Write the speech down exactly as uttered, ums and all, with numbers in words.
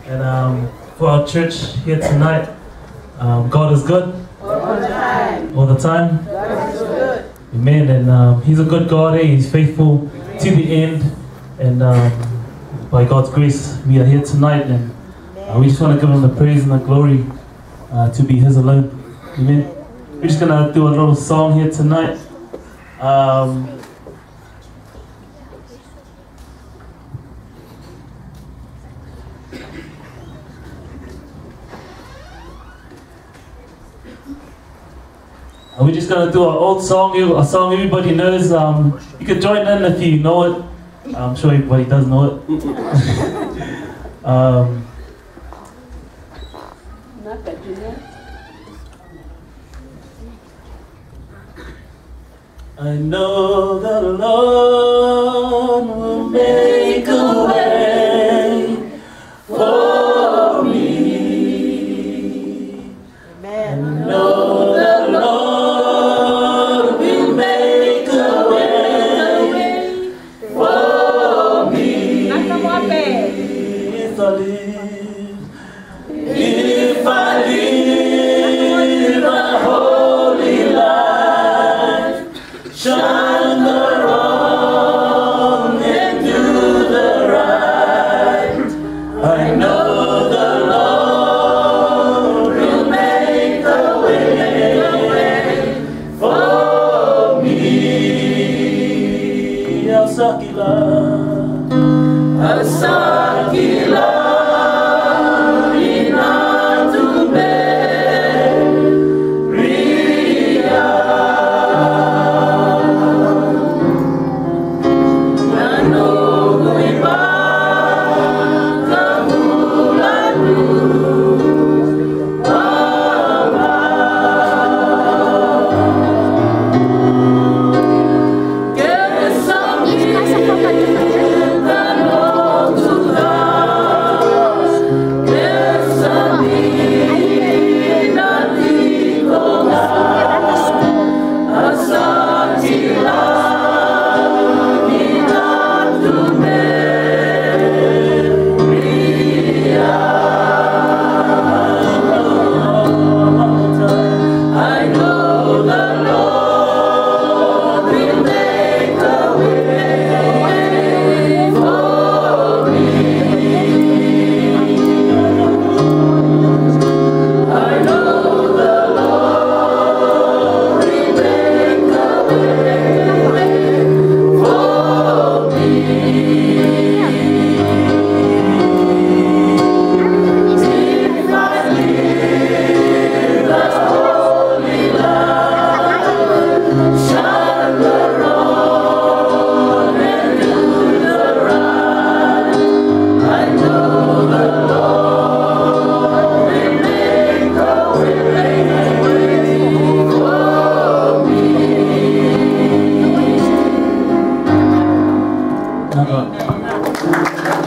And um, for our church here tonight, um, God is good. All the time. All the time. God is good. Amen. And um, He's a good God. Eh? He's faithful to the end. And um, by God's grace, we are here tonight. And uh, we just want to give Him the praise and the glory uh, to be His alone. Amen. We're just going to do a little song here tonight. Um, And we're just going to do an old song, a song everybody knows. Um, you can join in if you know it. I'm sure everybody does know it. um, I know the Lord will make a way for me. Amen. I know the Lord will make a way for me. If I live, if I live a holy life, shine the wrong and do the right. I know the Lord will make a way for me. Asakila, Asakila, Inatube, Ria. Uh-oh.